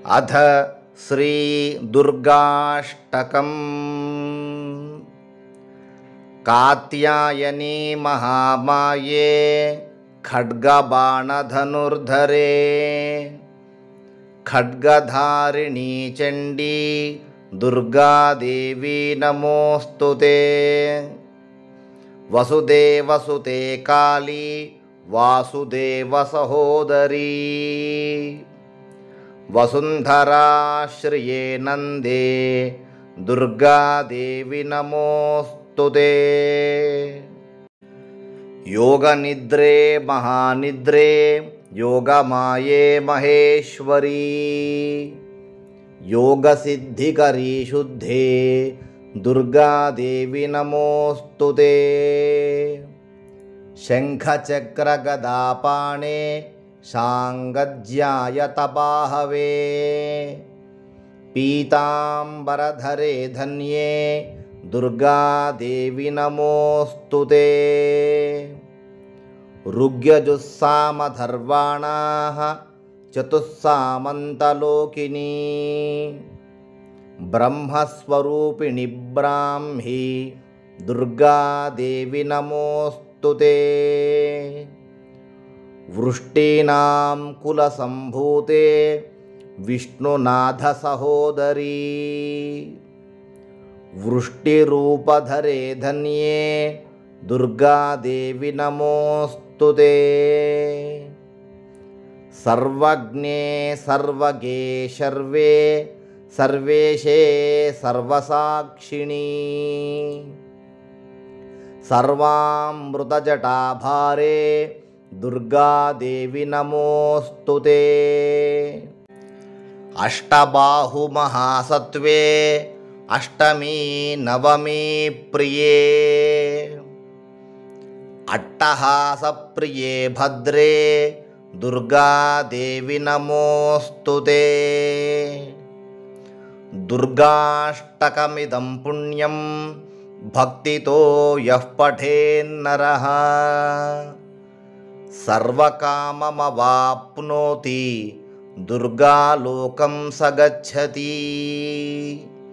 अथ श्री दुर्गाष्टकम्। कात्यायनी महामाये खड्गबाणधनुर्धरे खड्गधारिणी चण्डी दुर्गादेवी नमोऽस्तुते। वसुदेवसुते काली वासुदेवसहोदरी वसुन्धराश्रिये नन्दे दुर्गादेवी नमोऽस्तुते। योगनिद्रे महानिद्रे योगमाये महेश्वरी योगसिद्धिकरी शुद्धे दुर्गादेवी नमोऽस्तुते। शङ्खचक्रगदापाणे शाङ्गज्यायतबाहवे पीताम्बरधरे धन्ये दुर्गादेवी नमोऽस्तुते। ऋग्यजुस्सामधर्वाणाः चतुस्सामन्तलोकिनी ब्रह्मस्वरूपिणि ब्राह्मी दुर्गादेवी नमोऽस्तुते। वृष्टीनां कुलसम्भूते विष्णुनाथसहोदरी वृष्टिरूपधरे धन्ये दुर्गादेवी नमोऽस्तुते। सर्वज्ञे सर्वगे शर्वे सर्वेशे सर्वसाक्षिणी सर्वामृतजटाभारे दुर्गादेवी नमोऽस्तुते। अष्टबाहुमहासत्त्वे अष्टमी नवमी प्रिये अट्टहासप्रिये भद्रे दुर्गादेवी नमोऽस्तुते। दुर्गाष्टकमिदं पुण्यं भक्तितो यः पठेन्नरः सर्वकाममवाप्नोति दुर्गालोकं स गच्छति।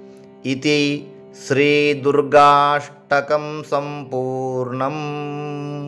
इति श्रीदुर्गाष्टकं सम्पूर्णम्।